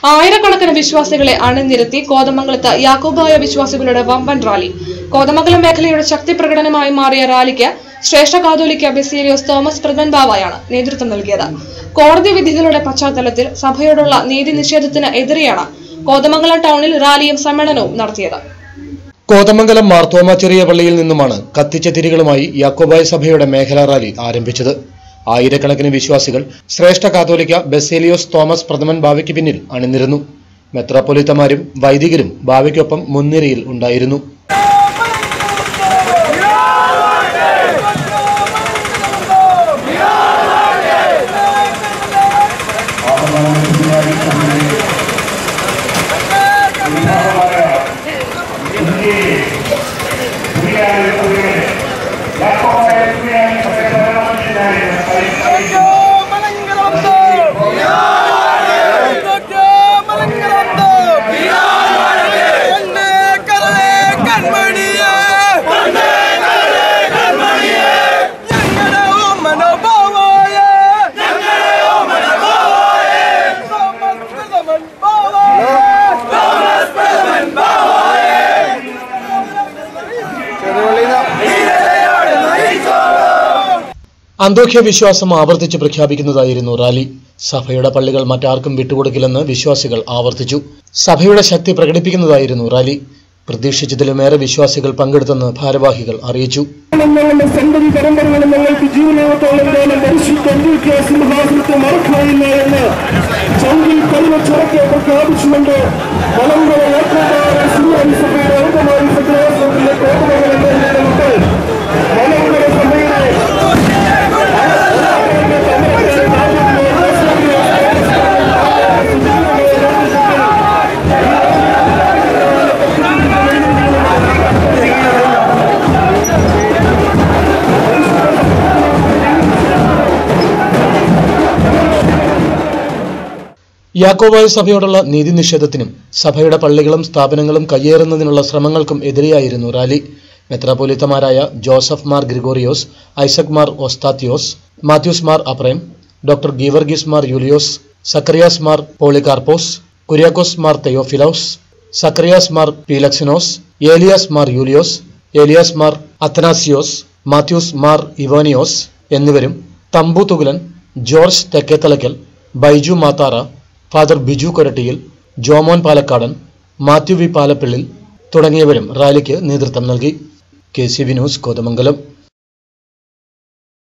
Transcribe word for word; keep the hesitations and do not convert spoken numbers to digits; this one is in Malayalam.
ആയിരക്കണക്കിന് വിശ്വാസികളെ അണിനിരത്തി കോതമംഗലത്ത് യാക്കോബായ വിശ്വാസികളുടെ വമ്പൻ റാലി. കോതമംഗലം മേഖലയുടെ ശക്തി പ്രകടനമായി മാറിയ റാലിക്ക് ശ്രേഷ്ഠ കാതോലിക്ക ബസേലിയോസ് തോമസ് പ്രഥമൻ ബാവയാണ് നേതൃത്വം നൽകിയത്. കോടതി വിധികളുടെ പശ്ചാത്തലത്തിൽ സഭയോടുള്ള നീതി നിഷേധത്തിന് എതിരെയാണ് കോതമംഗലം ടൗണിൽ റാലിയും സമ്മേളനവും നടത്തിയത്. കോതമംഗലം മാർത്തോമ ചെറിയ പള്ളിയിൽ നിന്നുമാണ് കത്തിച്ച തിരികളുമായി യാക്കോബായ സഭയുടെ മേഖലാ റാലി ആരംഭിച്ചത്. ആയിരക്കണക്കിന് വിശ്വാസികൾ ശ്രേഷ്ഠ കാതോലിക്ക ബസേലിയോസ് തോമസ് പ്രഥമൻ ബാവയ്ക്ക് പിന്നിൽ അണിനിരന്നു. മെത്രാപ്പൊലീത്തമാരും വൈദികരും ബാവയ്ക്കൊപ്പം മുൻനിരയിൽ ഉണ്ടായിരുന്നു. അന്തോഖ്യ വിശ്വാസം ആവർത്തിച്ച് പ്രഖ്യാപിക്കുന്നതായിരുന്നു റാലി. സഭയുടെ പള്ളികൾ മറ്റാർക്കും വിട്ടുകൊടുക്കില്ലെന്ന് വിശ്വാസികൾ ആവർത്തിച്ചു. സഭയുടെ ശക്തി പ്രകടിപ്പിക്കുന്നതായിരുന്നു റാലി. പ്രതീക്ഷിച്ചതിലുമേറെ വിശ്വാസികൾ പങ്കെടുത്തെന്ന് ഭാരവാഹികൾ അറിയിച്ചു. യാക്കോബായ സഭയോടുള്ള നീതി നിഷേധത്തിനും സഭയുടെ പള്ളികളും സ്ഥാപനങ്ങളും കയ്യേറുന്നതിനുള്ള ശ്രമങ്ങൾക്കും എതിരെയായിരുന്നു റാലി. മെത്രാപ്പൊലീത്തമാരായ ജോസഫ് മാർ ഗ്രിഗോറിയോസ്, ഐസക് മാർ ഒസ്താത്യോസ്, മാത്യൂസ് മാർ അപ്രേം, ഡോക്ടർ ഗീവർഗീസ് മാർ യൂലിയോസ്, സക്കറിയാസ് മാർ പോളികാർപ്പോസ്, കുര്യാക്കോസ് മാർ തെയോഫിലോസ്, സക്കറിയാസ് മാർ പീലക്സിനോസ്, ഏലിയാസ് മാർ യൂലിയോസ്, ഏലിയാസ് മാർ അത്തനാസിയോസ്, മാത്യൂസ് മാർ ഇവോനിയോസ് എന്നിവരും തമ്പു തുകുലൻ, ജോർജ് തെക്കേത്തലയ്ക്കൽ, ബൈജു മാത്താറ, ഫാദർ ബിജു കൊരട്ടിയിൽ, ജോമോൻ പാലക്കാടൻ, മാത്യു വി പാലപ്പിള്ളിൽ തുടങ്ങിയവരും റാലിക്ക് നേതൃത്വം നൽകി. K C V news Kothamangalam.